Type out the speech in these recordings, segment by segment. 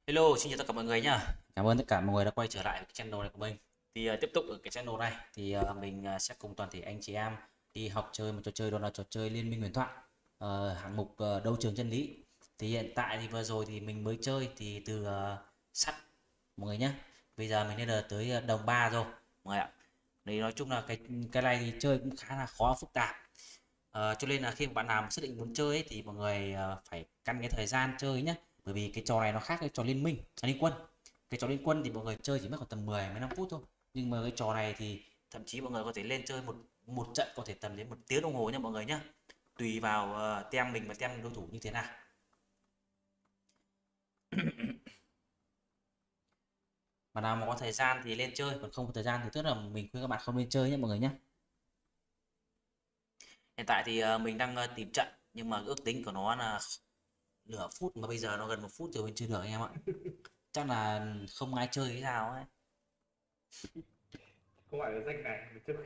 Hello, xin chào tất cả mọi người nhá. Cảm ơn tất cả mọi người đã quay trở lại với cái channel này của mình. Tiếp tục ở cái channel này thì mình sẽ cùng toàn thể anh chị em đi học chơi một trò chơi, đó là trò chơi Liên minh huyền thoại, hạng mục đấu trường chân lý. Thì hiện tại thì vừa rồi thì mình mới chơi thì từ sắt mọi người nhé. Bây giờ mình lên tới đồng 3 rồi mọi người ạ. Đấy, nói chung là cái này thì chơi cũng khá là khó phức tạp. Cho nên là khi mà bạn nào xác định muốn chơi ấy, thì mọi người phải căn cái thời gian chơi nhé, bởi vì cái trò này nó khác cái trò liên minh liên quân. Cái trò liên quân thì mọi người chơi chỉ mất khoảng tầm 15 phút thôi, nhưng mà cái trò này thì thậm chí mọi người có thể lên chơi một một trận có thể tầm đến 1 tiếng đồng hồ nha mọi người nhé, tùy vào tem mình và tem đối thủ như thế nào. Mà nào mà có thời gian thì lên chơi, còn không có thời gian thì tức là mình khuyên các bạn không nên chơi nhé mọi người nhé. Hiện tại thì mình đang tìm trận, nhưng mà ước tính của nó là nửa phút, mà bây giờ nó gần 1 phút rồi mình chưa được anh em ạ. Chắc là không ai chơi cái sao ấy. Không phải là danh này mà chơi.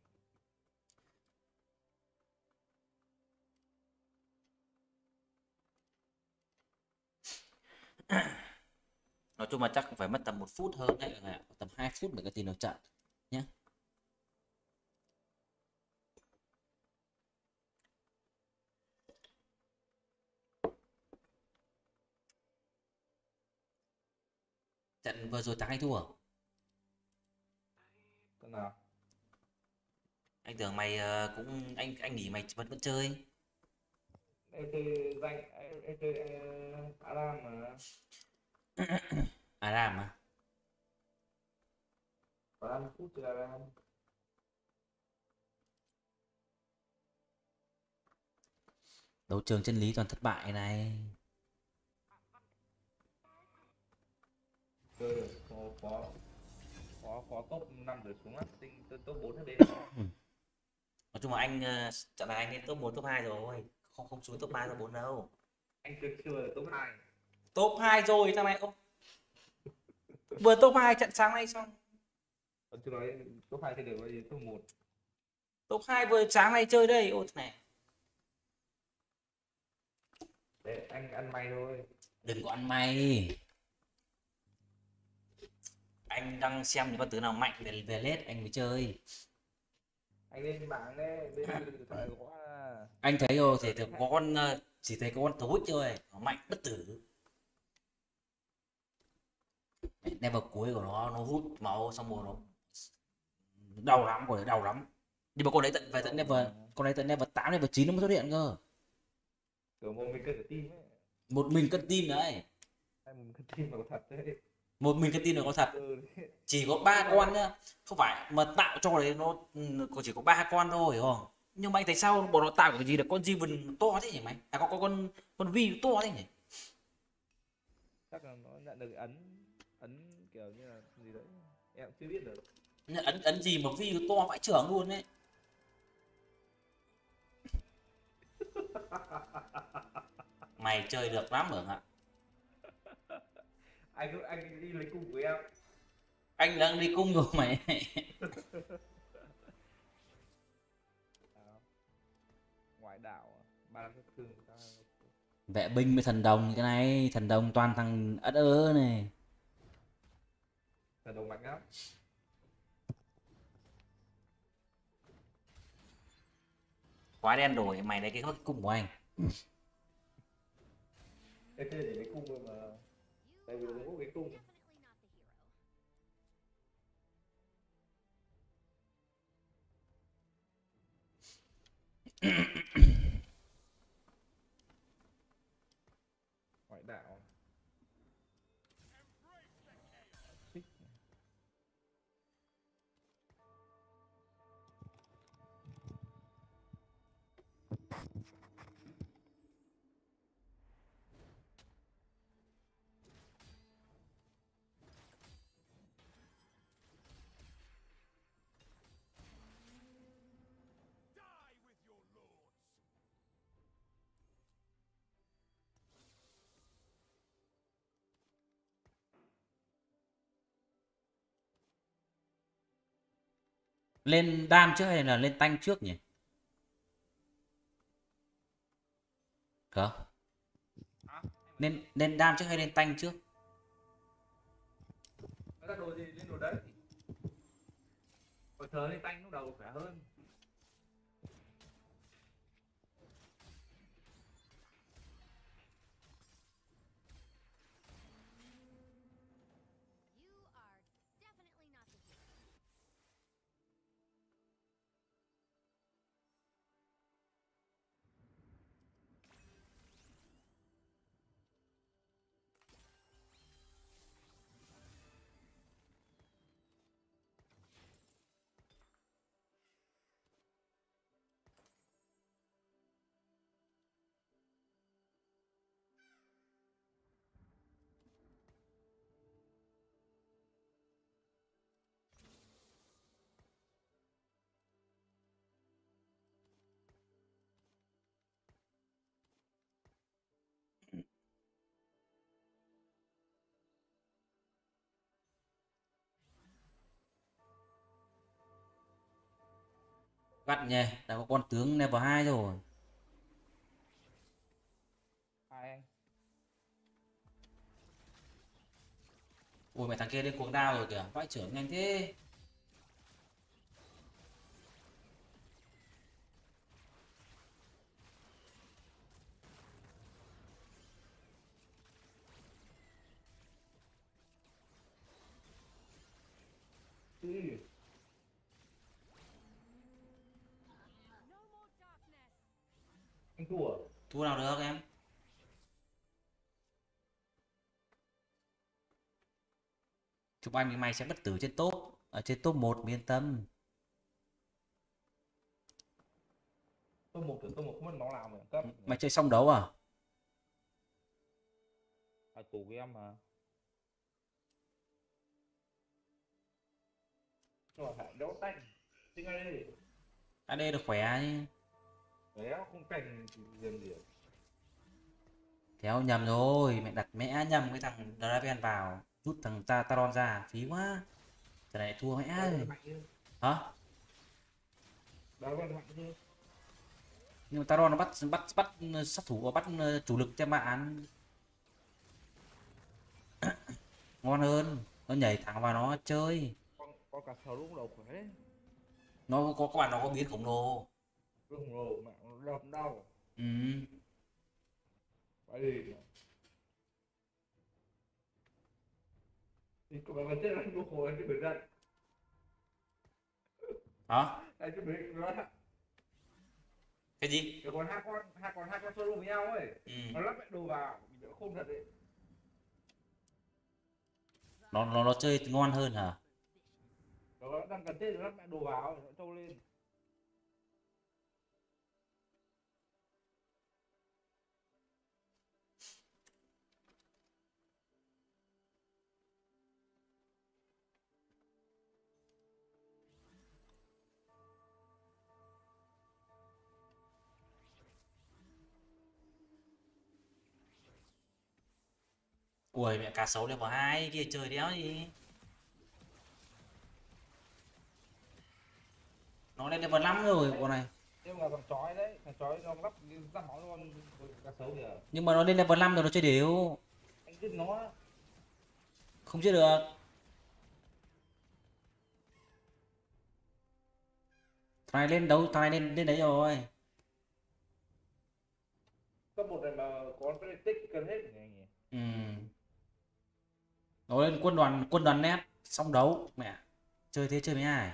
Nói chung là chắc cũng phải mất tầm 1 phút hơn đấy, tầm 2 phút để có tìm được trận nhé. Trận vừa rồi thắng hay thua? Con nào? Anh tưởng mày cũng anh nghĩ mày vẫn chơi. Em chơi danh em chơi Aram mà. Aram à? Có 50 phút chơi Aram. Đấu trường chân lý toàn thất bại này. Chơi được có top 5 rồi xuống á, tinh top 4 hết đi. Nói chung là anh trận này anh lên top 1 top 2 rồi, không không xuống top 3 top 4 đâu. Anh chơi chưa là top 2. Top 2 rồi thằng này, vừa top 2 trận sáng nay xong. Còn chưa nói top 2 chơi được bao nhiêu top 1. Top 2 vừa sáng nay chơi đây, ôi này. Để anh ăn may thôi. Đừng có ăn may. Anh đang xem những con tướng nào mạnh về lết anh mới chơi. Anh lên bảng đấy, lên điện thoại có Anh thấy rồi thì ở có cái hack. con chỉ thấy có con tối chơi nó mạnh bất tử. Level cuối của nó hút máu xong rồi nó đau lắm, rồi đau lắm. Nhưng mà con đấy tận về tận Đau level, mà. con đấy tận level 8 level 9 nó mới xuất hiện cơ. Kiểu một mình cân cả team ấy. Một mình cân team đấy. Hay một cân team mà có thật đấy. Một mình cân team là có thật. Cơ đấy. Chỉ có Tức ba con là nhá. Không phải mà tạo cho đấy nó có chỉ có 3 con thôi hiểu không? Nhưng mà anh thấy sao bọn nó tạo cái gì được con Riven to thế nhỉ mày? À có con Vi to thế nhỉ? chắc là nó nhận được ấn ấn kiểu như là gì đấy, em cũng chưa biết được. Ấn ấn gì mà Vi to vãi chưởng luôn đấy. Mày chơi được lắm rồi ạ. Anh đi lấy cùng với em. Anh đang đi cung rồi mày. À, ngoại đảo ba năm thương ta. Vệ binh với thần đồng, cái này thần đồng toàn thằng ất ơ này. Là đầu mạnh lắm. Quá đen đổi mày lấy cái cung của anh. Em chơi để lấy cung rồi mà, tại vì nó có cái cung. Ngoại đảo thích. Lên đam trước hay là lên tanh trước nhỉ? Hả? Hả? Em nói Lên lên đam trước hay lên tanh trước? ra đồ gì lên đồ đấy. Còn chờ lên tanh lúc đầu khỏe hơn. You are definitely not the hero. Gắt nhỉ, đã có con tướng level 2 rồi. Ai anh? Ui mẹ thằng kia lên cuồng đao rồi kìa, vãi trưởng nhanh thế. Ừ. No more darkness. Anh thua. Thua nào được em. Chụp anh với mày sẽ bất tử trên top, ở trên top 1 yên tâm. Tôi một không biết nó làm ở cấp. Mày chơi xong đấu à? À tủ game mà. Nhưng mà phải đấu tanh. Chính ai đi. AD được khỏe chứ. Đấy không cành thì làm gì. Kéo nhầm rồi, mẹ đặt mẹ nhầm cái thằng Draven vào, rút thằng Taron ra, phí quá. Trận này thua mẹ Đó rồi. mạnh chứ. Hả? Đó mạnh chứ. Nhưng mà Taron nó bắt sát thủ và bắt chủ lực cho bạn ngon hơn, nó nhảy thẳng vào nó chơi. Con cá sấu lúc đầu khỏe đấy. Nó có các bạn, nó có biến khổng lồ. Lúc đầu mà nó đập đau. Ừ. Phải đi. Thì các bạn vẫn chết anh vô khổ anh chứ phải giận. Hả? Anh chứ phải nó Cái gì? cái còn hai con solo với nhau ấy. Ừ. Nó lắp mẹ đồ vào nó không thật đấy. Nó chơi ngon hơn hả? Nó đang cần chết nó lắp mẹ đồ vào nó trâu lên. Ui mẹ cá sấu level 2 kia chơi đéo gì. Nó lên level 5 rồi con này. Nhưng mà thằng chói đấy, thằng chói nó lắp ra máu luôn cá sấu kìa. Nhưng mà nó lên level 5 rồi, nó chơi đều. Anh giết nó. Không chơi được. Thằng này lên đấu, thằng này lên lên đấy rồi. Cấp một này mà có cái tích cần hết nhỉ anh nhỉ. Ừ. Nó lên quân đoàn nét xong đấu mẹ. Chơi thế chơi với ai?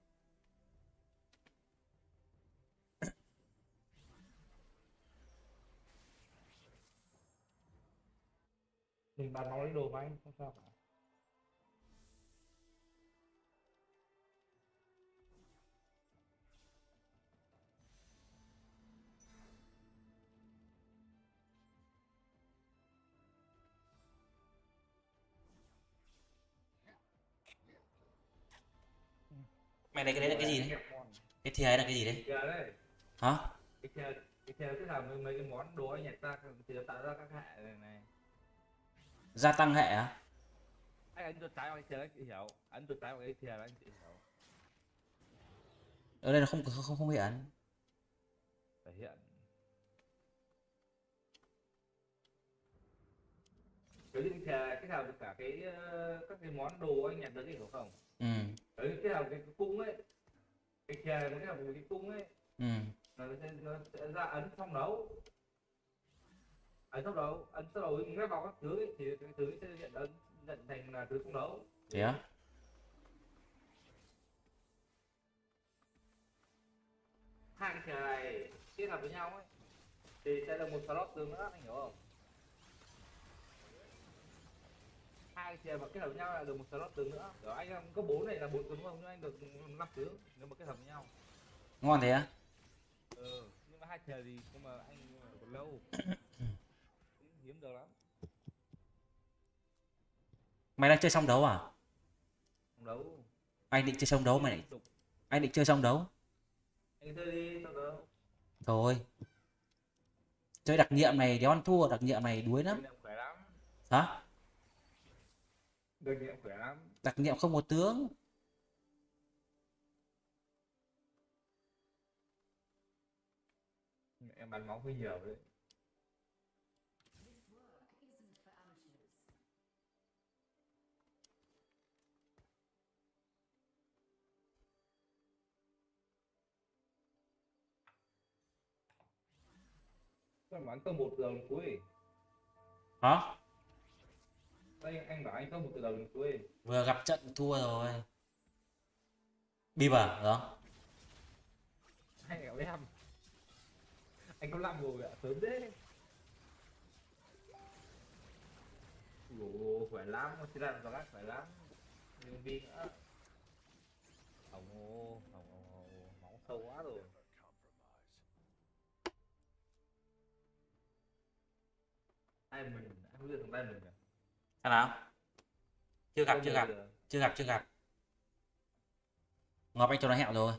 Mình bán nó lấy đồ mà anh không sao cả. Mày này cái đấy là cái gì đấy? Ngon. Cái thìa ấy là cái gì đấy? Kìa đấy. Hả? Cái theo tức là mấy cái món đồ anh nhặt ra thì nó tạo ra các hệ này. Gia tăng hệ á? Anh ấn chuột trái vào cái thìa anh chị hiểu. Ấn chuột trái vào cái thìa là anh chị hiểu. Ở đây là không hiện. Thể hiện. Đấy thì kết hợp được cả các cái món đồ anh nhặt được ấy, hiểu không? Ừ. Đấy kết hợp cái cung ấy, cái chè nó kết hợp với cái cung ấy, Ừ. nó sẽ ra ấn xong đấu, ấn xong đấu ghép vào các thứ ấy, thì cái thứ ấy sẽ nhận thành là thứ xong đấu. Thế á? Hai cái chè này kết hợp với nhau ấy thì sẽ là một slot tương nữa, anh hiểu không? Hai chè mà kết hợp với nhau là được một slot tướng nữa. Đó, anh em có 4 này là 4 tướng đúng không? Nhưng anh được 5 tướng nếu mà kết hợp với nhau. Ngon thế á? Nhưng mà hai chè thì nhưng mà anh còn lâu. Hiếm được lắm. Mày đang chơi xong đấu à? Không đấu. Anh định chơi xong đấu mày. Anh định chơi xong đấu. Anh chơi đi xong đấu. Thôi. Chơi đặc nhiệm này đéo ăn thua, đặc nhiệm này đuối lắm. Khỏe lắm. Hả? Đặc nhiệm khỏe lắm. Đặc nhiệm không một tướng. Em bắn máu hơi nhiều đấy. Tôi bắn tôi một giờ cuối. Hả? Anh bảo anh có một giờ cuối. Vừa gặp trận thua rồi. Bieber đó. Anh gặp em. Anh có 5 rồi ạ, sớm thế. Ủa, khỏe lắm, chỉ là nó khỏe lắm. Nhưng vì nữa. Hồng, máu sâu quá rồi. Diamond, anh không biết thằng Diamond à? Thằng nào? Chưa gặp, chưa gặp. Diamond à? Chưa gặp, chưa gặp. Ngọc anh cho nó hẹo rồi.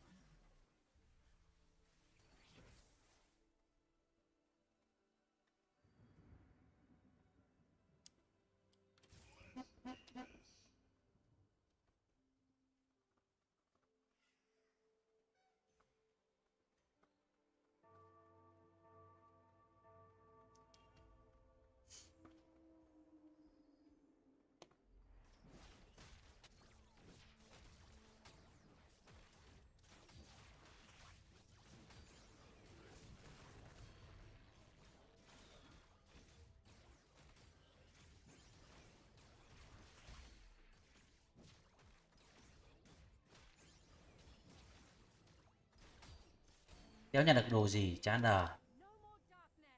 Đéo nhận được đồ gì, chán đời. No more darkness.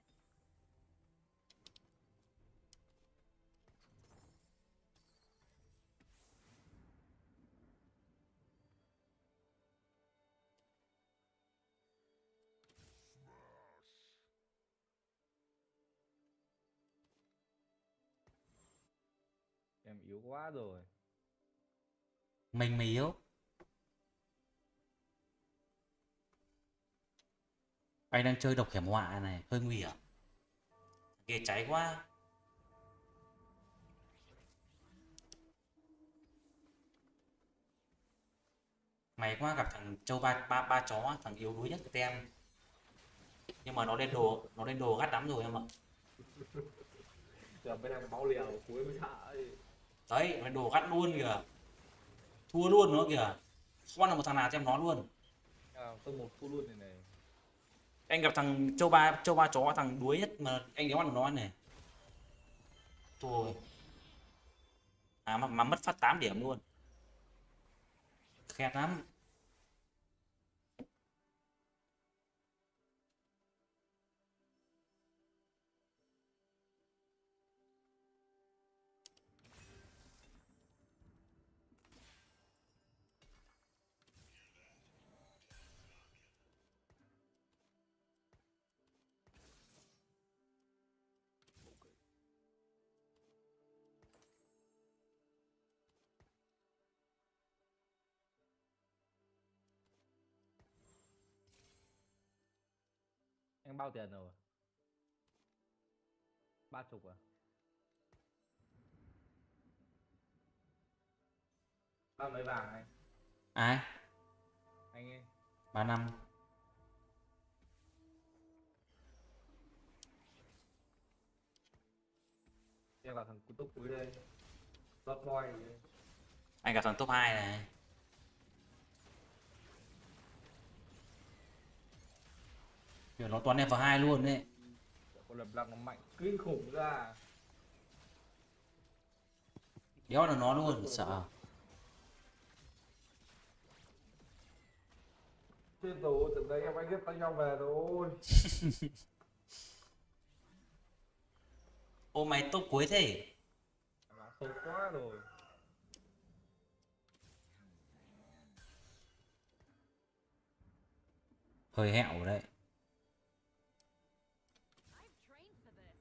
Em yếu quá rồi. Mình mày yếu. Anh đang chơi độc hiểm họa này, hơi nguy hiểm. Ghê cháy quá. May quá gặp thằng châu ba chó, thằng yếu đuối nhất của tem. Nhưng mà nó lên đồ gắt lắm rồi em ạ. Giờ mới đang máu liều cuối mới sợ ấy. Đấy, nó lên đồ gắt luôn kìa. Thua luôn nó kìa. Không là một thằng nào xem nó luôn. Tôi một phu luôn này này. Anh gặp thằng châu ba chó, thằng đuối nhất mà anh đéo ăn nó này. Thôi. À mà mất phát 8 điểm luôn. Khét lắm. Em bao tiền rồi? 30 à? Bao mấy vàng anh? Ai? Anh ấy. 35. Em vào thằng cú túc cuối đây. Lót boy đây. Anh gặp thằng top 2 này. Kiểu nó toàn level 2 luôn đấy. Con lập lăng nó mạnh kinh khủng ra. Đéo là nó luôn, sợ. Chết rồi, từ đấy em anh ghép tay nhau về rồi. Ô mày top cuối thế. Nó sâu quá rồi. Hơi hẹo rồi đấy. I've trained for this.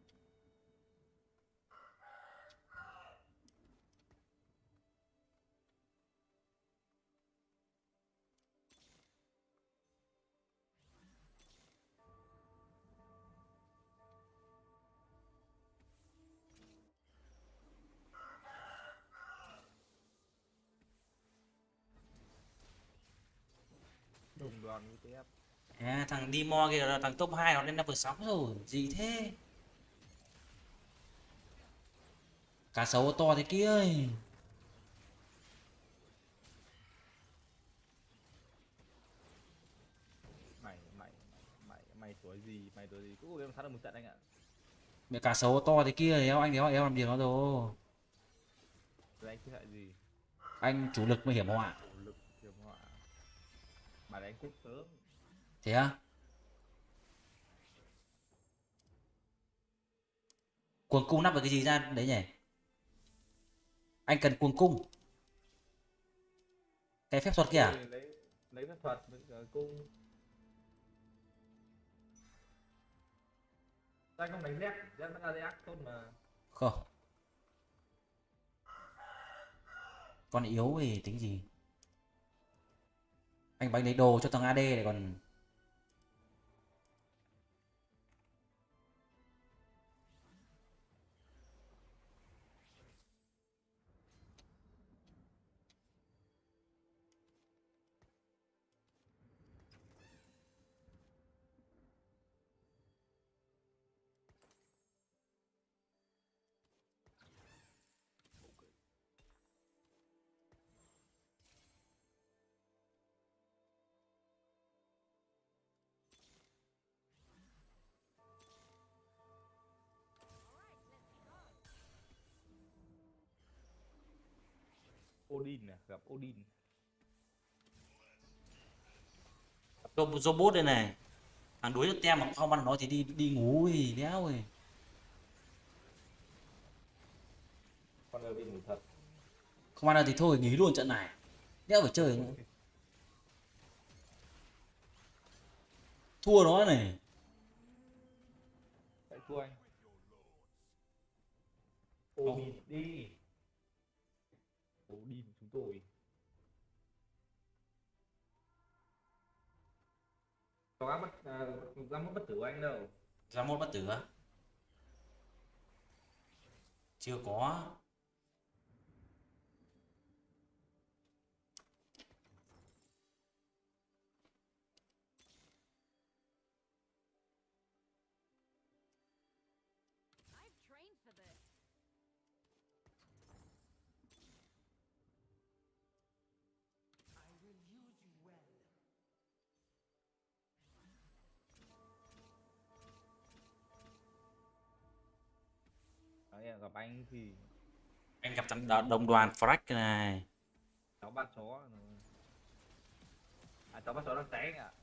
Đồng đoàn UTF. À, thằng Dimo kia là thằng top 2 nó lên level 6 rồi. Gì thế? Cá sấu to thế kia ơi. Mày tuổi gì? Mày tuổi gì? Cũng em thắng được một trận anh ạ. Mẹ cá sấu to thế kia thì em làm gì nó rồi. Rồi anh cứ hại gì? Anh chủ lực mới hiểm họa. Chủ lực hiểm họa. Mà đánh cúp sớm. Thế á? Cuồng cung nắp được cái gì ra đấy nhỉ? Anh cần cuồng cung. Cái phép thuật kia à? Lấy phép thuật với cả cung. Anh không đánh dép vẫn là dép tốt mà. Không. Con yếu thì tính gì? Anh bánh lấy đồ cho thằng AD này còn. Odin nè, gặp Odin. Robot đây này. Thằng đuối được tem mà không ăn nó thì đi ngủ thì đéo rồi. Con Odin ngủ thật. Không ăn được thì thôi nghỉ luôn trận này. Đéo phải chơi nữa. Thua nó này. Hãy thua anh. Odin đi. Odin chúng tôi. Có ra mất bất tử của anh đâu. Ra môn bất tử á? Chưa có. I've trained for this. Đấy, gặp anh thì Anh gặp thằng đồng đoàn Frack này. cháu bắt chó. À cháu bắt chó đang cháy anh ạ.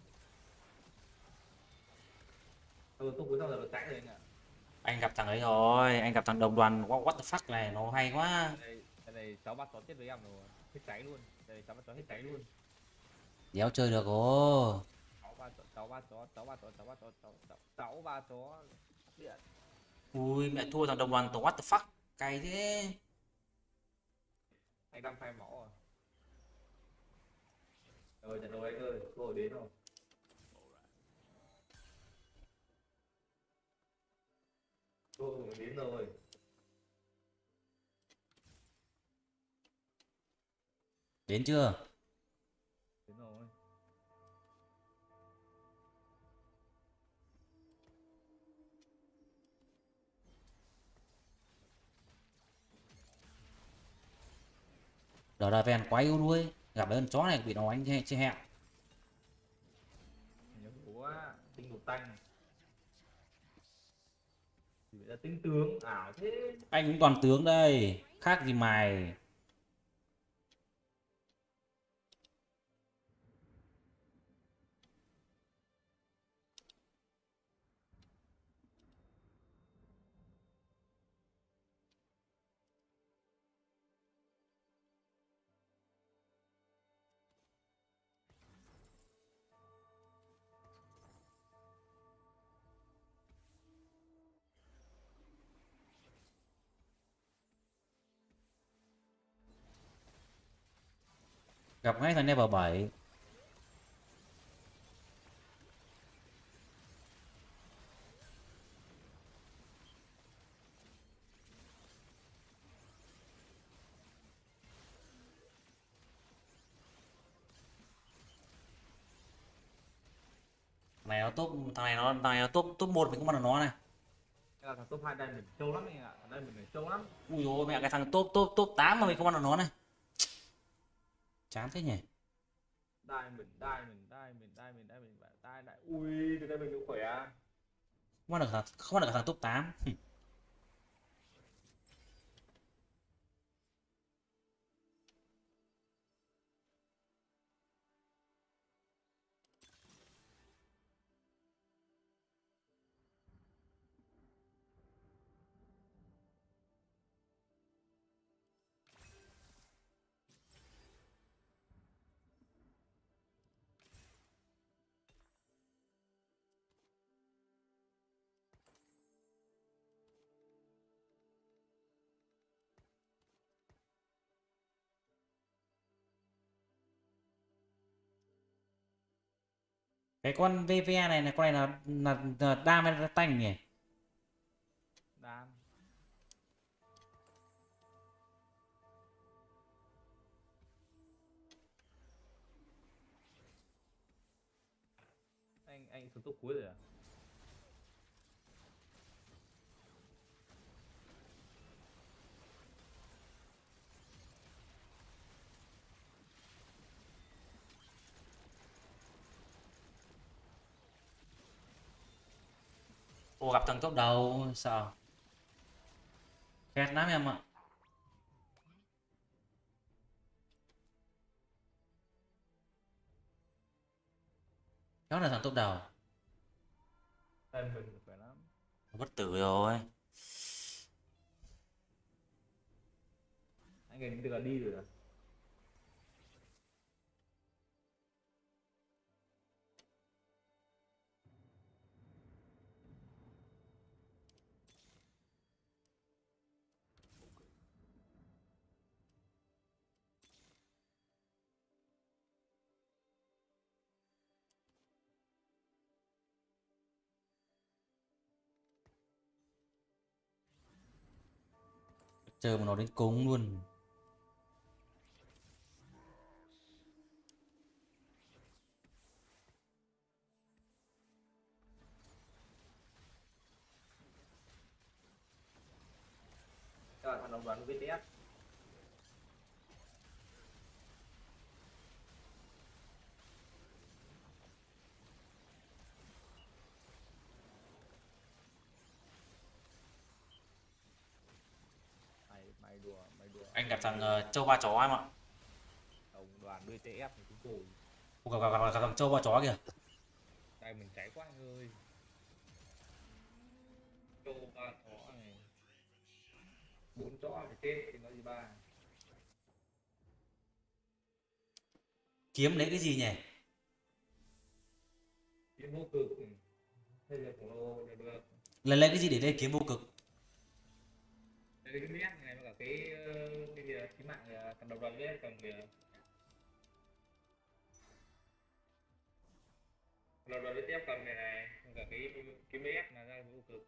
Tôi cuối xong rồi nó cháy rồi anh ạ. Anh gặp thằng ấy rồi, anh gặp thằng đồng đoàn what the fuck này, nó hay quá. Đây này cháu bắt chó chết với em rồi. Hết cháy luôn. Đây cháu bắt chó hết cháy luôn. Đéo chơi được ồ. Cháu ba chó. Điện. Ui mẹ thua thằng đồng đoàn tổ what the fuck. Cay thế. Anh đang phai máu rồi. Rồi trận đấu anh ơi, cơ hội đến rồi. Cơ hội đến rồi. Đến chưa? Đến rồi. Đờ ra ven quá yếu đuối, gặp mấy con chó này bị nó đánh che hẹo. Nhớ quá tinh một tanh thì đã tinh tướng ảo thế. Anh cũng toàn tướng đây, khác gì mày. Gặp ngay thằng level 7. Thằng này nó top top 1 mình không bắt được nó này. Cái là thằng top 2 đây mình trâu lắm anh ạ, đây mình trâu lắm. Ui dồi mẹ, cái thằng top top top 8 mà mình không bắt được nó này. Chán thế nhỉ. Đai ui từ đây mình cũng khỏe à. Không bắt được thằng top 8. Cái con VVA này con này là đam hay là tanh nhỉ? Đam. Anh xuống top cuối rồi à? Ồ, gặp thằng top đầu sợ. Khét lắm em ạ. Đó là thằng top đầu. Đây mình khỏe lắm. Bất tử rồi. Anh gần như là đi rồi à? Chờ mà nó đến cúng luôn. Đó là thằng đồng đoàn VTS. Mày đùa. Anh gặp thằng châu ba chó em ạ. Đồng đoàn VTS thì chúng tôi. Ồ, gặp thằng châu ba chó kìa. Đây mình cháy quá anh ơi. Châu ba chó này. 4 chó phải chết thì nói gì ba. Kiếm lấy cái gì nhỉ? Kiếm vô cực. Thế là khổng lồ để được. Lấy cái gì để lên kiếm vô cực? Đây cái nét này với cả cái gì cái mạng thằng đồng đoàn VTS còn kìa. Lần đầu đi tiếp cầm này cả cái BF là ra vô cực.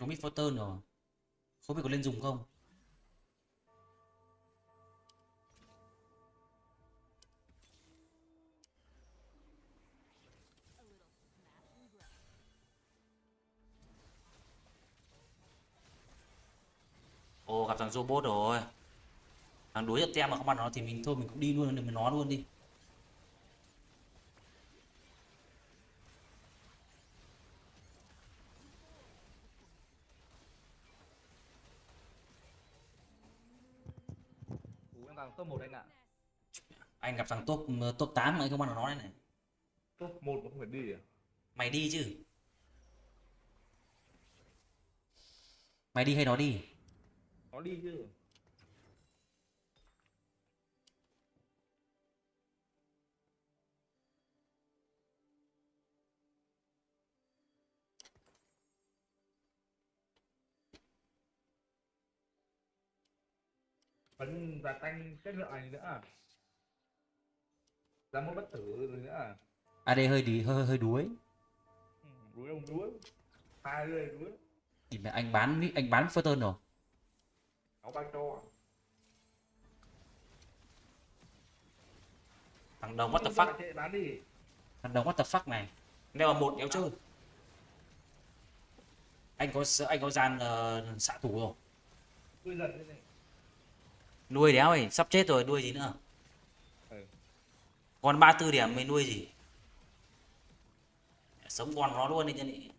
có mid Fortune rồi, không biết có lên dùng không. Ồ, gặp thằng robot rồi. Thằng đối diện tem mà không ăn nó thì mình thôi mình cũng đi luôn, mình nó luôn đi. Em vào top 1 anh ạ. Anh gặp thằng top top 8 mà anh không ăn nó đây này. Top 1 mà không phải đi à? Mày đi chứ. Mày đi hay nó đi? Nó đi chứ. Vẫn và tanh chất lượng này nữa à? Ra một bất tử rồi nữa à? AD hơi đi hơi đuối. Đuối không đuối. Hai người đuối. Thì mẹ anh bán Fortune rồi. Nó ba cho. Thằng đồng what the fuck. Bán đi. Thằng đồng what the fuck này. Nếu mà một kéo chơi. Anh có gian xạ thủ rồi. Nuôi dần thế này. Nuôi đéo ơi, sắp chết rồi, nuôi gì nữa. Còn 34 điểm mình nuôi gì. Sống con nó luôn đi cho nhỉ.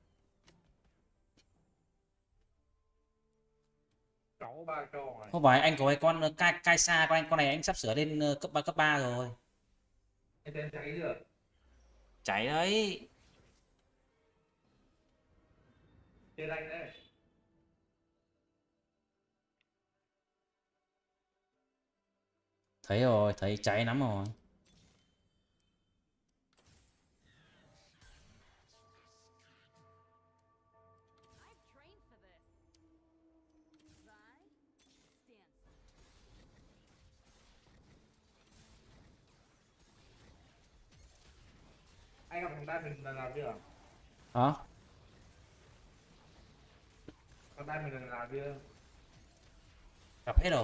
Cháu ba cho này. Không phải anh có cái con cai xa của anh, con này anh sắp sửa lên cấp 3 rồi. Anh tên cháy chưa? Cháy đấy. Tên anh đấy. Thấy rồi, thấy cháy lắm rồi. I've trained for this. Vi stands. Anh gặp thằng Diamond lần nào chưa? Hả? Thằng Diamond lần nào chưa? Gặp hết rồi.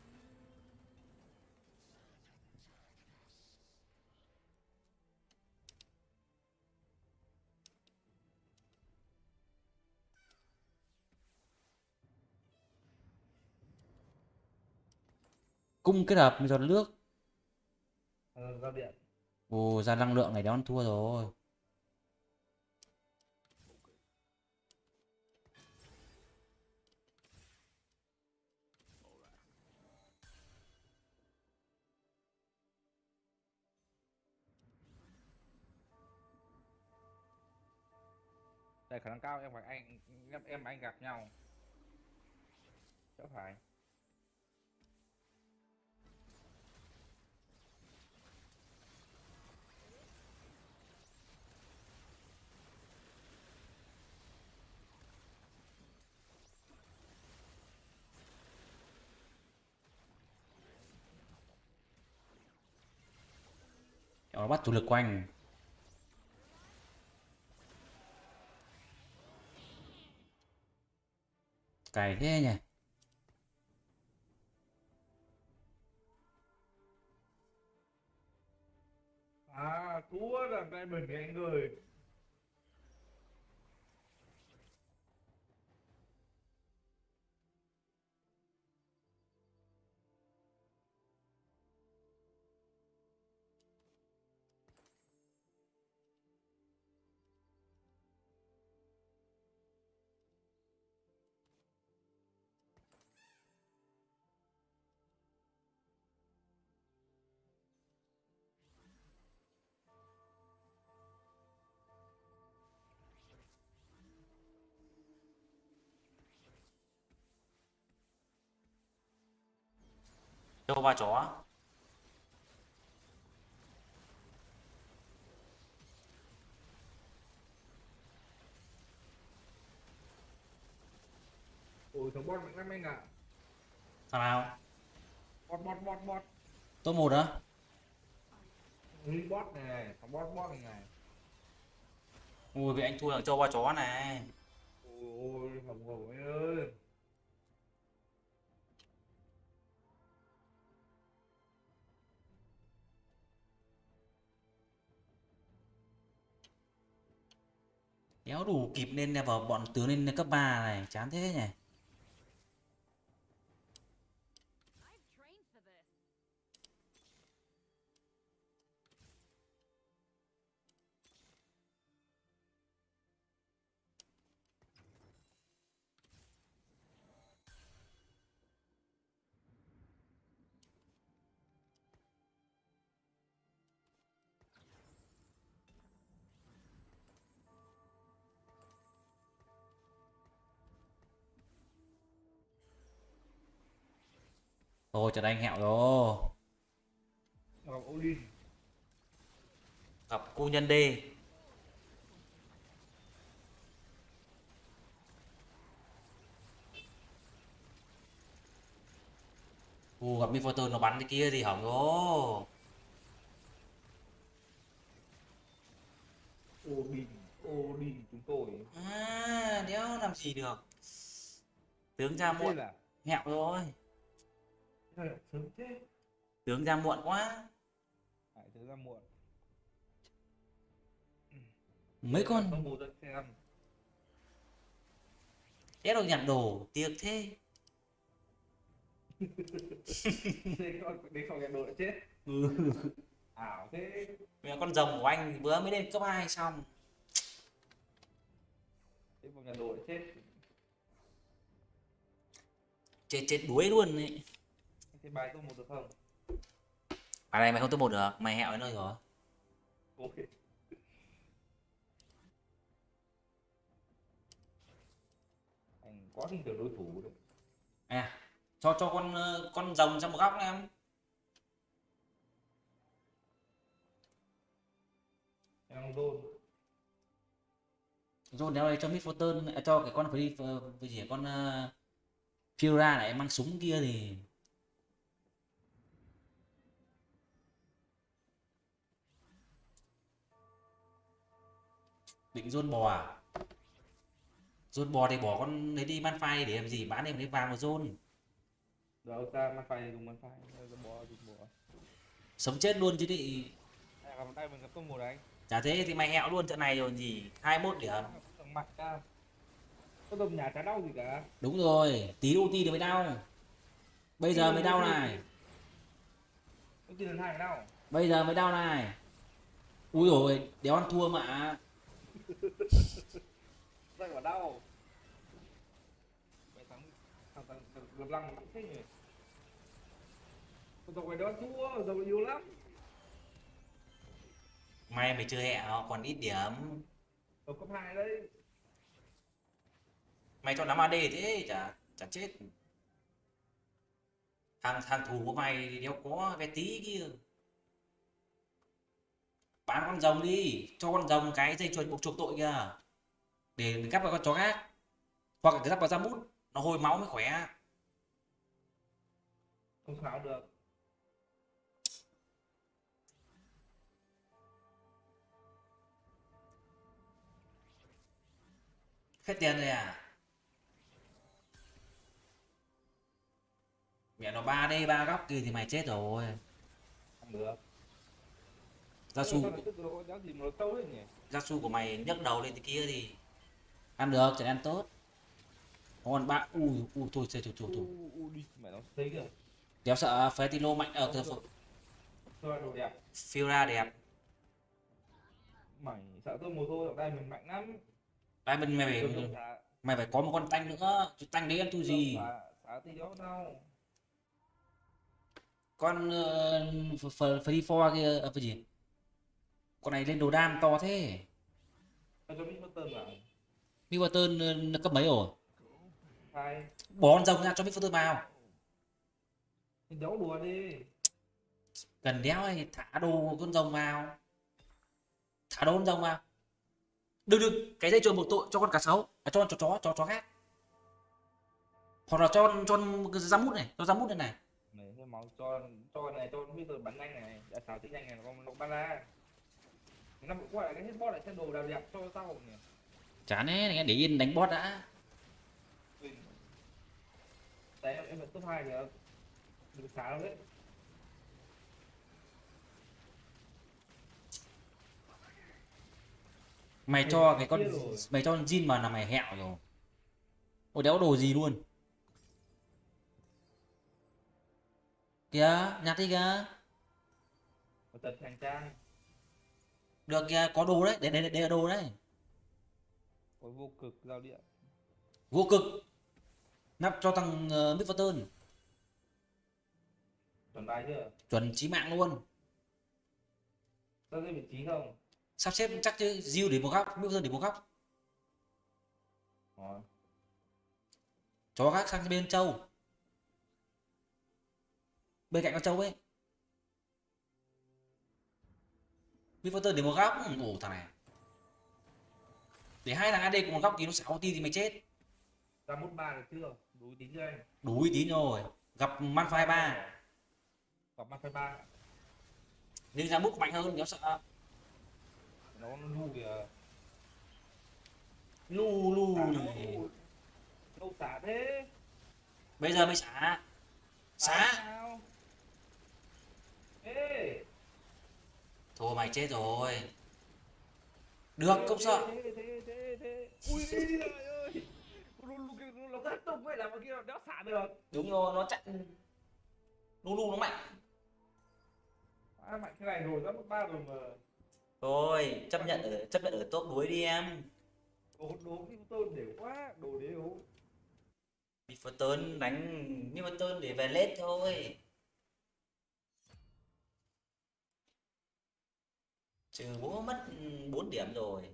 Cung kết hợp với giọt nước. Ra điện. Ồ, ra năng lượng này đéo ăn thua rồi. Đây khả năng cao em phải anh gặp nhau. Chắc phải. Nó bắt chủ lực của anh. Cày thế nhỉ. À, thua là Diamond thì anh ơi. Đâu ba chó. Ôi thằng bot mạnh lắm anh ạ. Thằng nào? Bot. Top 1 á? Bot này, thằng bot này này. Ui, vì anh thua thằng châu ba chó này. Ôi Hỏng hổ anh ơi. Đéo đủ kịp nên là vào bọn tướng lên cấp 3 này, chán thế nhỉ. I've trained for this. Thôi trận anh hẹo rồi. Gặp Odin. Gặp cô nhân D. Gặp Mifoton nó bắn cái kia thì hỏng rồi. Odin chúng tôi. Đéo làm gì được. Tướng ra Thế muộn. là Hẹo rồi. sớm thế. Tướng ra muộn quá. Phải thứ ra muộn. Mấy con Không bù tận xem. đéo được nhặt đồ, tiếc thế. Đến không nhận đồ đã chết. Ảo thế. Mẹ con rồng của anh vừa mới lên cấp 2 xong. Đến không nhận đồ đã chết. Chết đuối luôn ấy. Thế bài tôi một được không? Bài này mày không top 1 được, mày hẹo đến nơi rồi. Ok. Anh quá tin tưởng đối thủ đấy. Cho con rồng trong một góc em. Em đôn. Rồi đéo đây cho Mifoton, cho cái con free cái gì con Fiora này mang súng kia thì định dôn bò à? Dôn bò thì bỏ con lấy đi Malphite để làm gì, bán em lấy vàng vào dôn. Rồi ra mà phải dùng bắn phải bỏ dùng bỏ. Sống chết luôn chứ đi. Gặp tay mình gặp tôi một đấy. Chả thế thì mày hẹo luôn trận này rồi gì, 21 điểm. Thằng mặt ra. Có đồng nhà chả đau gì cả. Đúng rồi, tí ulti thì mới đau. Bây giờ mới đau này. Ulti lần 2 đau. Bây giờ mới đau này. Ui rồi, đéo ăn thua mà. Đây quả đau. Mày thằng Lập Lăng cũng thế nhỉ. Con tộc này đó thua, rồi nhiều lắm. Mày chưa hẹo, còn ít điểm. Ở cấp 2 đấy. Mày cho nắm AD thế chả chết. Thằng thủ của mày đéo có cái tí kia. Bán con rồng đi, cho con rồng cái dây chuyền buộc chuộc tội kìa. Để gắp vào con chó khác. Hoặc là gắp vào da mút, nó hồi máu mới khỏe. Không khảo được. Hết tiền rồi à? Mẹ nó 3D 3 góc kia thì mày chết rồi. Không được. Gia su của mày nhấc đầu lên từ kia thì ăn được, chẳng ăn tốt. Còn bạn thôi thôi. Đi mẹ nó thấy kìa. Đéo sợ Fetilo mạnh ở cơ phục. Thôi đồ đẹp. Fiora đẹp. Mày sợ tôi mồ thôi, đây mình mạnh lắm. Đây mày phải có một con tanh nữa, chứ tanh đấy ăn thua gì. Xả tí đó đâu. Con Free For kia cái gì? Con này lên đồ đam to thế. Cho Middleton vào. Middleton nó cấp mấy rồi? 2. Bỏ con rồng ra cho Middleton vào. Thì đấu đùa đi. Cần đéo ấy, thả đồ con rồng vào. Thả đồ con rồng vào. Đừng, cái dây chuyền buộc tội cho con cá sấu, cho chó khác. Hoặc là cho ra mút này, cho ra mút này. Này cái máu cho này cho Middleton bắn nhanh này, đã xào tính nhanh này nó ba la. Nó quay lại cái hết boss lại xem đồ đẹp đẹp cho tao nhỉ. Chán đấy, để yên đánh boss đã. Đấy em vẫn top 2 thì được xá đâu đấy. Mày Thầy cho mẹ cái con, kia rồi. mày cho con Jin vào là mày hẹo rồi. Ôi đéo đồ gì luôn. Kìa, nhặt đi kìa. Một tật hành trang. Được kìa, có đồ đấy, đây là đồ đấy. Có vô cực giao điện. Vô cực. Nắp cho thằng Midverton. Chuẩn bài chưa? Chuẩn chí mạng luôn. Sao dây vị trí không? Sắp xếp chắc chứ, Diêu để một góc, Midverton để một góc. Rồi. Cho các sang bên châu. Bên cạnh con châu ấy. Midverton để một góc. Ồ thằng này. Để hai thằng AD cùng một góc thì nó 6 ti thì mày chết. Ra 1-3 được chưa? Đủ tính cho anh. Đủ uy tín rồi. Gặp Malphite 3. Còn mặt phải 3. Nhưng ra bút mạnh hơn, kéo sợ. Nó lu kìa. Lu lu Xả này. đâu? Đâu xả thế? Bây giờ mới xả. Xả. Sao? Ê! Thôi mày chết rồi. Được, không sợ. Thế. Ui giời ơi! Nó rất tung vậy là mà kia nó đéo xả được. Đúng rồi, nó chặn. Lu lu nó mạnh. À, mạnh thế này rồi, ra 1-3 rồi mà. Thôi, chấp nhận ở top đuối đi em. Đồ cái tôn đều quá, đồ đều. Midverton đánh Midverton để về lết thôi. Trừ bố mất 4 điểm rồi.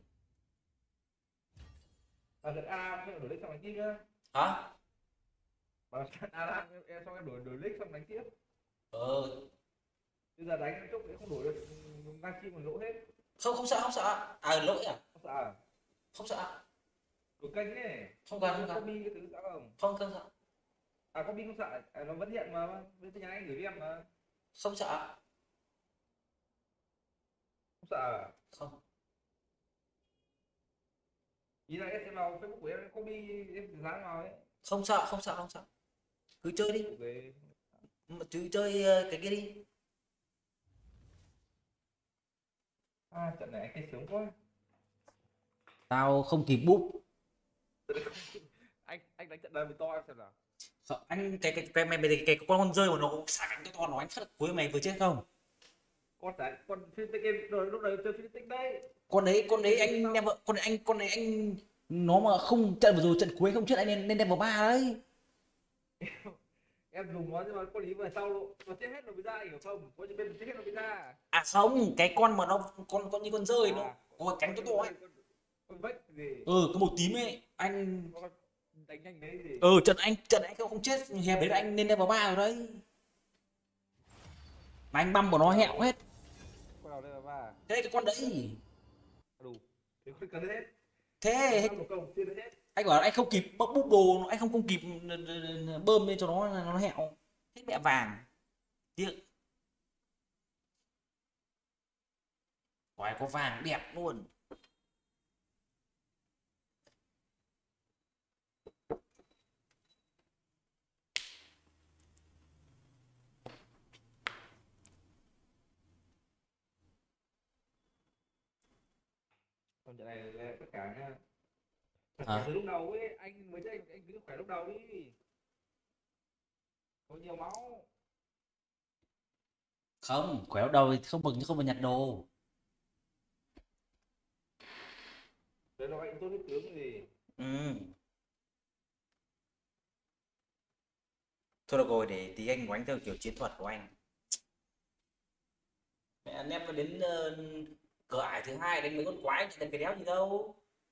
À, trận A em đổi league xong đánh tiếp nhá. Hả? Mà trận A em xong em đổi league xong đánh tiếp. Ờ. Bây giờ đánh chốc cũng không đổi được, đang chi còn lỗ hết. Không sợ, không sợ. À lỗi à? Không sợ à? Không sợ. Đổi kênh ấy. Không cần, không cần. Copy cái thứ sợ không? Không không sợ. À copy không sợ, à, nó vẫn hiện mà. Bên tin nhắn anh gửi em mà. Không sợ. Không sợ à? Không. Ý là em vào Facebook của em copy em dán vào ấy. Không sợ, không sợ, không sợ. Cứ chơi đi. Về Cứ chơi cái kia đi. à, trận này anh thấy sướng quá. Tao không kịp búp. Anh đánh trận đời với to em xem nào. Sợ anh cái con rơi mà nó xả cánh to nó anh phát cuối mày vừa chết không? Con phim tích em rồi lúc đấy chơi phim tích đấy. Con đấy anh đem vợ con này anh nó mà không trận vừa rồi trận cuối không chết anh nên đem vào 3 đấy. Em dùng nó nhưng mà có lý về sau nó chết hết rồi mới ra hiểu không? Có những bên chết hết rồi mới ra. À không, cái con mà nó con như con rơi nó có cánh to to ấy. Con vách gì? Cái màu tím ấy, anh Con đánh nhanh đấy gì? trận anh không chết hẹp đấy là anh nên đem vào 3 rồi đấy. Mà anh băm của nó hẹo hết. Con nào đây là ba? Thế cái con đấy. Đủ. Thì không cần hết. Thế Một công xuyên hết. anh bảo là anh không kịp bóc búp đồ, anh không kịp bơm lên cho nó hẹo. Hết mẹ vàng. Tiếc. Ngoài có vàng đẹp luôn. Còn trận này là tất cả nhá. À. Từ lúc đầu ấy anh mới chơi anh cứ khỏe lúc đầu đi. Có nhiều máu. Không, khỏe lúc đầu thì không được nhặt đồ. Đấy là anh tốt hết tướng gì. Ừ. Thôi được rồi, để tí anh đánh theo kiểu chiến thuật của anh. Mẹ anh em nó đến cửa ải thứ hai đánh mấy con quái thì cái đéo gì đâu.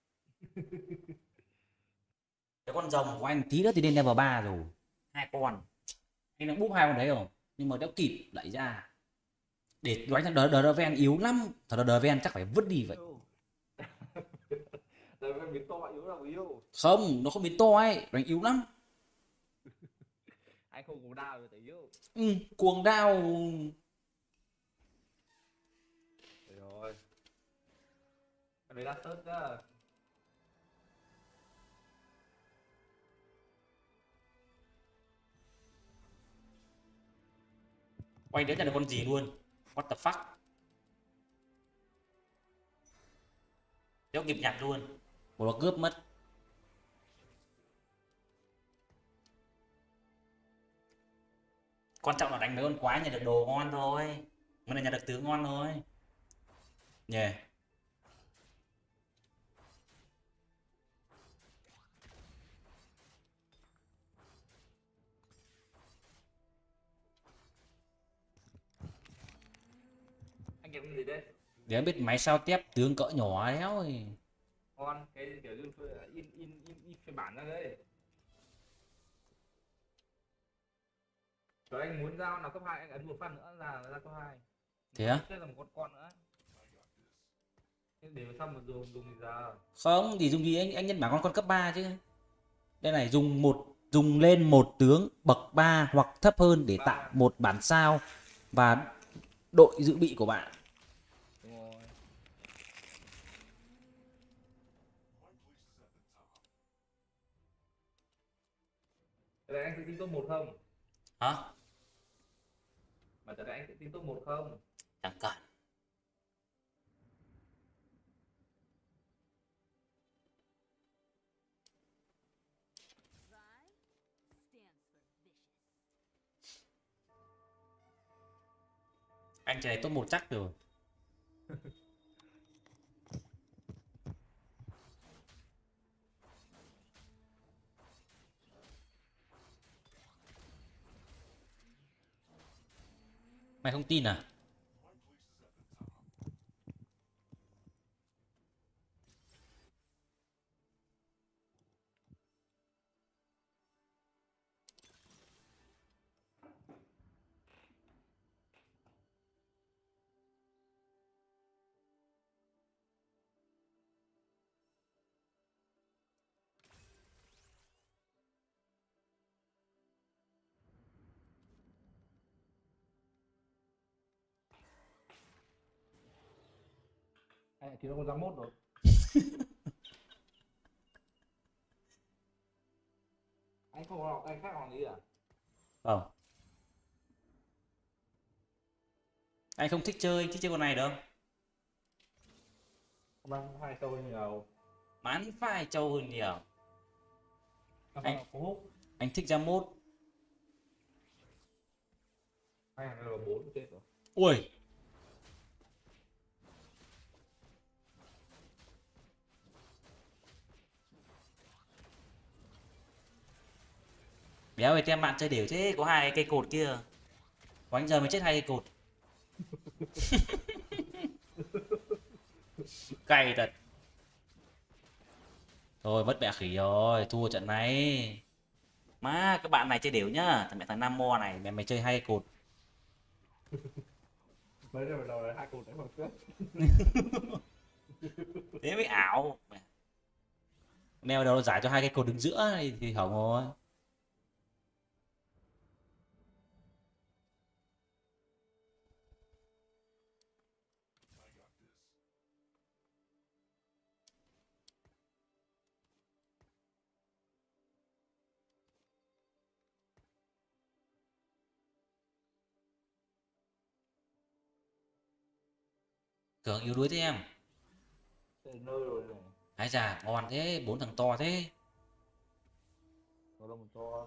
Cái con rồng của anh tí nữa thì lên level 3 rồi. 2 con. Anh đã búp 2 con đấy rồi. Nhưng mà đéo kịp lại ra. Để đánh thằng đờ ven yếu lắm. Thằng đờ ven chắc phải vứt đi vậy. Đời em biến to yếu là yếu. Không, nó không biến to ấy, đánh yếu lắm. Anh không có đao rồi thấy yếu. Cuồng đao. Rồi. Em lấy đắt tớt nhá. Quay đéo nhận được con gì luôn. What the fuck. Đéo kịp nhặt luôn. Bộ nó cướp mất. Quan trọng là đánh mấy con quái nhận được đồ ngon thôi. Mới là nhận được tướng ngon thôi. Nhè. Anh kiếm cái gì đấy? Để biết máy sao tép tướng cỡ nhỏ éo ơi. Ngon, cái kiểu như in phiên bản ra đấy. Rồi anh muốn giao nào cấp 2 anh ấn một phát nữa là ra cấp 2. Thế á? Thế là một con nữa. Thế để mà xong mà dùng gì giờ? Không, thì dùng gì anh nhân bảng con cấp 3 chứ. Đây này dùng lên một tướng bậc 3 hoặc thấp hơn để tạo một bản sao và đội dự bị của bạn. Đúng rồi. Thế anh sẽ tính top 1 không? Hả? Mà tại anh sẽ tính top 1 không? Chẳng cần. Vi stands for vicious. Anh chơi này top 1 chắc rồi. Mày không tin à? Anh lại kiếm con giám mốt rồi. Anh không học anh khác học gì à? Không. Anh không thích chơi con này đâu. Mang hai sâu nhiều. Mán phải trâu hơn nhiều. Anh có hút. Anh thích ra mốt. Hai hàng là 4 chết rồi. Ui. Béo ơi tem bạn chơi đều thế, có hai cây cột kia. Có anh giờ mới chết hai cây cột. Cay thật. Thôi mất mẹ khỉ rồi, thua trận này. Má các bạn này chơi đều nhá, thằng Nam Mo này mày chơi hai cây cột. Mấy giờ đầu là hai cột đấy mà cướp. Thế mới ảo. Neo đầu giải cho hai cây cột đứng giữa thì hỏng rồi. Cường yếu đuối thế em. Nơi rồi này. Ái già ngon thế, bốn thằng to thế. Có đâu một to.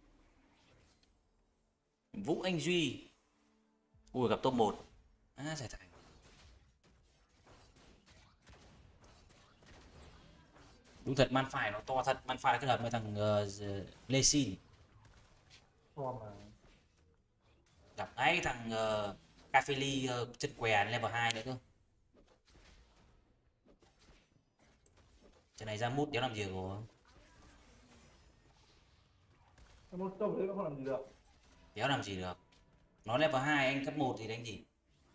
Vũ Anh Duy. Ui gặp top 1. À giải thành. Đúng thật man phải nó to thật, man phải kết hợp với thằng Lê Xin. To mà. Gặp ngay thằng Cafeli chân què level 2 nữa cơ. Trận này ra mút đéo làm gì rồi. Một sâu thế nó không làm gì được. Đéo làm gì được. Nó level 2 anh cấp 1 thì đánh gì.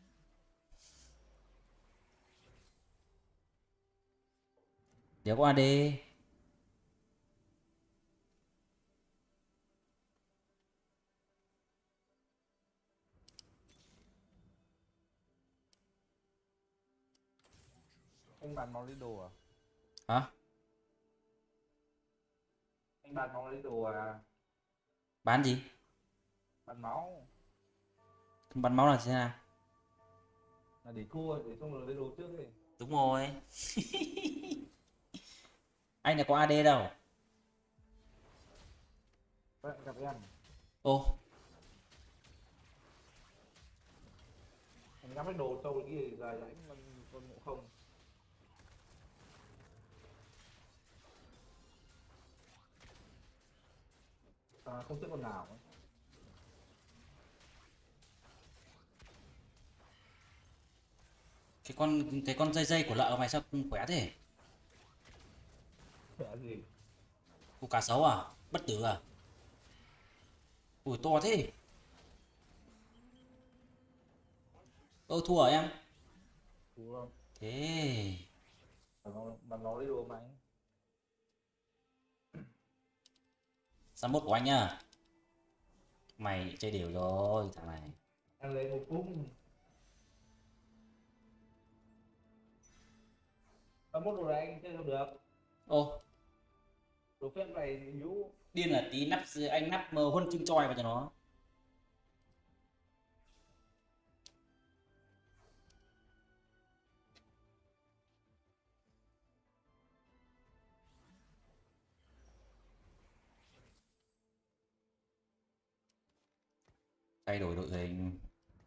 Đéo có AD. Anh bán máu lấy đồ à? Hả? Anh bán máu lấy đồ à? Bán gì? Bán máu. bắn máu là thế nào? Là để thua để xong rồi lấy đồ trước đi. Đúng rồi. Anh là có AD đâu. Các bạn gặp em. Ô, Anh ngắm cái đồ trâu cái gì dài đánh con ngộ không. À, không biết con nào ấy. cái con dây dây của lợ mày sao khỏe thế? Khỏe gì. Cô cá sấu à? Bất tử à? Ui to thế. Ơ thua à em? Đúng không? Thế Mà nó lấy đồ mà anh. Sắm mốt của anh nhá. Mày chơi đều rồi thằng này. Anh lấy một cung. Mà mốt đồ này anh chơi không được. Ô, Đồ phép này nhú. điên là tí nắp anh nắp huân chương choi vào cho nó. Thay đổi đội hình.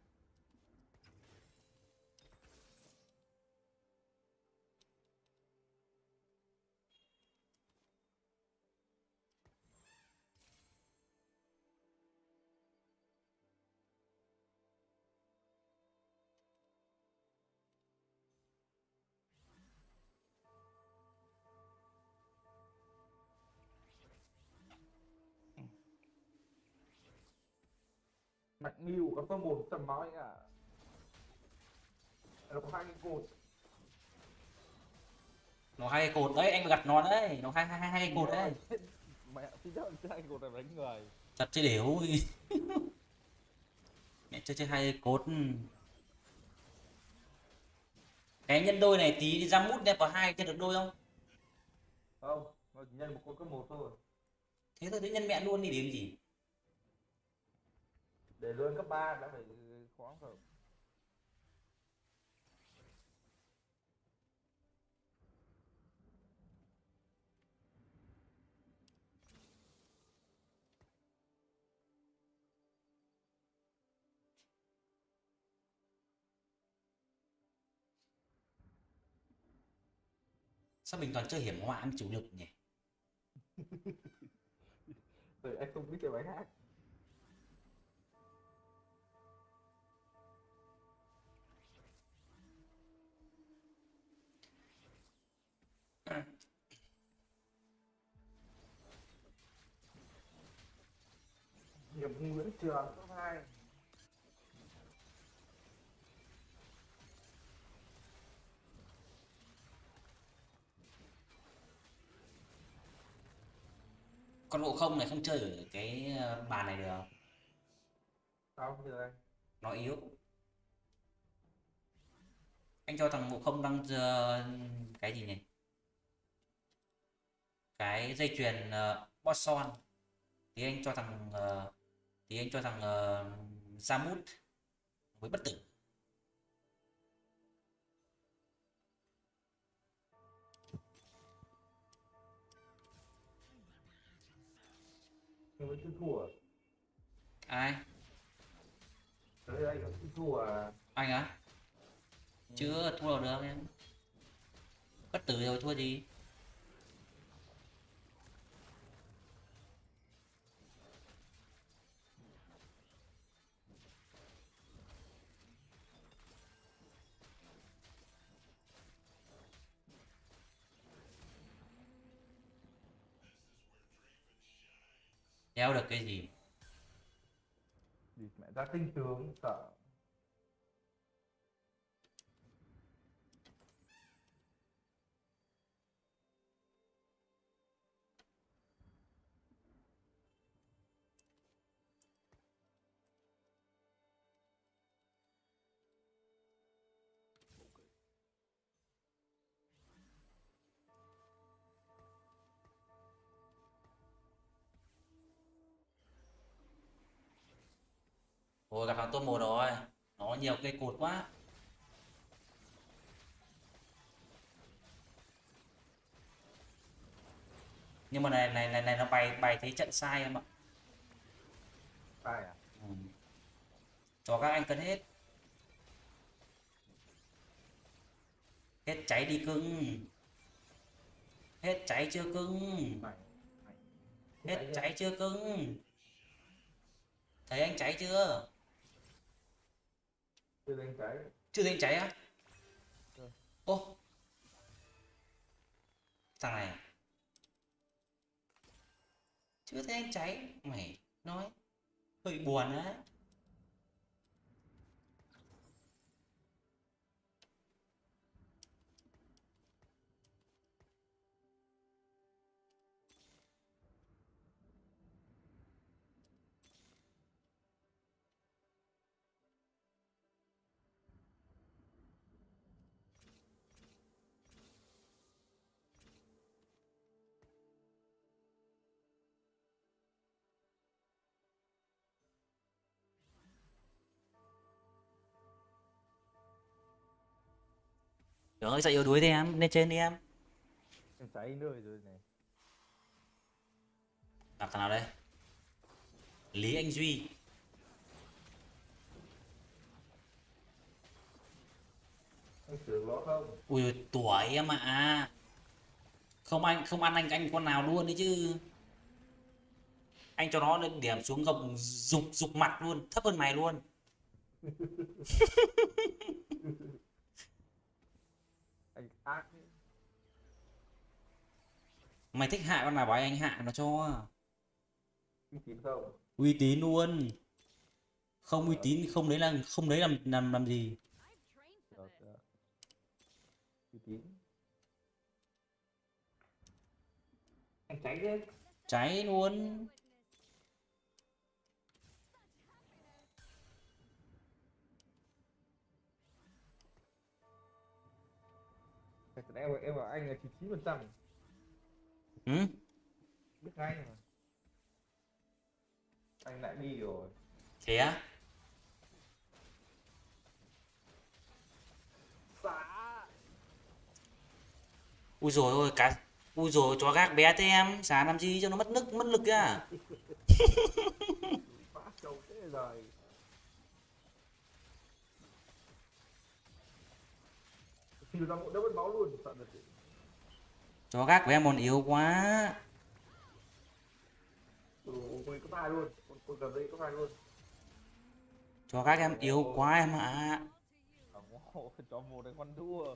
Mạnh nghiêu có một tầm máu anh ạ. Nó có 2 cái cột. Nó hai cái cột đấy, anh phải gặt nó đấy, nó hai cái cột đấy. Mẹ xin chào hai cột này đánh người. Thật chơi đều. Mẹ chơi hai cái cột. Cái nhân đôi này tí đi ra mút đẹp vào hai chơi được đôi không? Không, nó chỉ nhân một con có một thôi. Thế thôi, tự nhân mẹ luôn đi điểm gì? Để luôn cấp 3 đã phải khoáng rồi. Sao mình toàn chơi hiểm họa ăn chủ lực nhỉ? Rồi anh không biết cái bài hát. Hiểm Nguyễn Trường cấp 2. Con ngộ không này không chơi ở cái bàn này được. Sao không được anh? Nó yếu. Anh cho thằng ngộ không đang cái gì nhỉ? Cái dây chuyền boss son. Thì anh cho thằng Zamut với bất tử. Nhưng mà chưa thua. Ai? Tới đây vẫn chưa thua à? Anh á? Chưa thua được em. Bất tử rồi thua gì? Đéo được cái gì? Địt mẹ ra tinh tướng sợ. Ôi gặp thằng top 1 rồi. Nó nhiều cây cột quá. Nhưng mà này nó bày thế trận sai em ạ. Sai à? Ừ. Cho các anh cân hết. Hết cháy đi cưng. Hết cháy chưa cưng? Mày mày Hết cháy chưa cưng? Thấy anh cháy chưa? chưa đánh cái. Chưa thấy anh cháy á? Ừ. Ô, thằng này chưa thấy anh cháy. Mày nói hơi buồn á. Trời ơi, sao yếu đuối thế em? Lên trên đi em. Em cháy nơi rồi này. Gặp thằng nào đây? Lý Anh Duy. Anh sửa nó không? Ui tuổi em ạ. Không anh không ăn anh con nào luôn đấy chứ. Anh cho nó lên điểm xuống gồng dục dục mặt luôn, thấp hơn mày luôn. Anh ác ấy. Mày thích hạ con nào bảo anh hạ nó cho. Uy tín không? Uy tín luôn. Không uy tín không đấy là không đấy làm gì. I've trained for Được, this. được. Uy tín. Anh cháy đấy. Cháy luôn. Em bảo anh là 99%. Ừ? Biết ngay mà. Anh lại đi rồi. Thế á? Xả. Ui rồi ôi cá. Ui rồi chó gác bé thế em, xả làm gì cho nó mất lực à? Phá trâu thế rồi. Siêu ra một đứa mất máu luôn. Sợ thật. Chó gác bé mòn yếu quá. Ừ, có hai luôn. Con gần đây có hai luôn. Chó gác em yếu quá em ạ. Cho một cái con thua.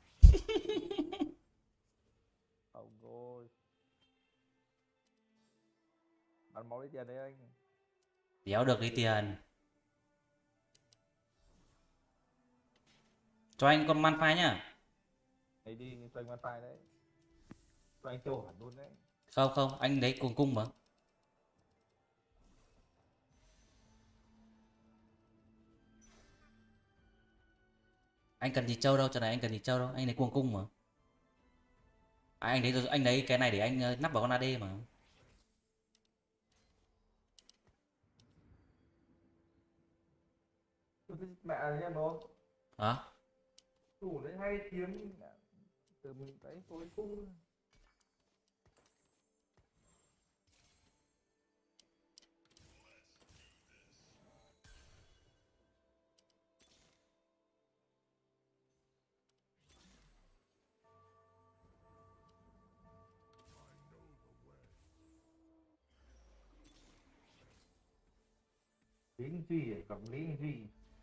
Ông ơi. Bắn máu lấy tiền đấy anh. Đéo được lấy tiền. Cho anh con man phai nhá. Lấy đi cho anh wifi đấy. Cho anh châu hẳn luôn đấy. Không không, anh lấy cuồng cung mà. Anh cần gì trâu đâu, trận này anh cần gì trâu đâu, anh lấy cuồng cung mà. À, anh lấy cái này để anh nắp vào con AD mà. Mẹ là em đúng không? Hả? Chủ đấy hay kiếm từ mình đấy tôi cũng Lý Anh Duy à? Cầm Lý Anh Duy.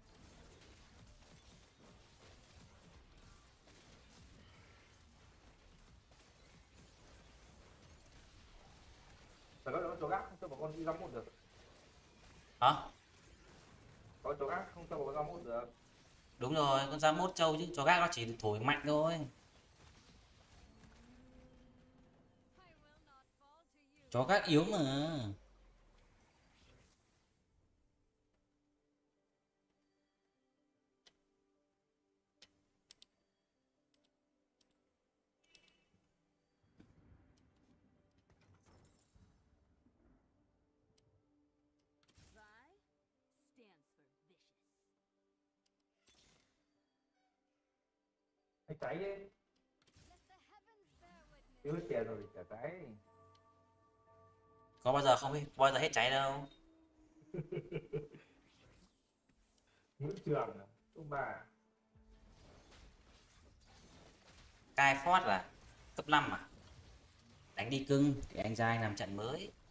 Phải có chỗ gác không cho bọn con đi ra một được. Hả? Có chỗ gác không cho bọn con ra một được. Đúng rồi, con ra mốt trâu chứ, chó gác nó chỉ thổi mạnh thôi. I will not fall to you. Chó gác yếu mà. Vi stands for Hãy cháy đi. Let the heavens bear witness. Thiếu hết tiền rồi chả cháy. Có bao giờ hết cháy đâu. Nguyễn Trường à, ông bà. Cai Phót là cấp 5 à? Đánh đi cưng để anh ra anh làm trận mới.